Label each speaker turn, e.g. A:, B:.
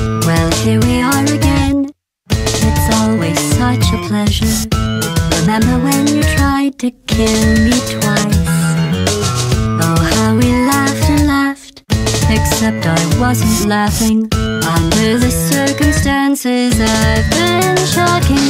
A: Well, here we are again. It's always such a pleasure. Remember when you tried to kill me twice? Oh, how we laughed and laughed, except I wasn't laughing. Under the circumstances, I've been shocking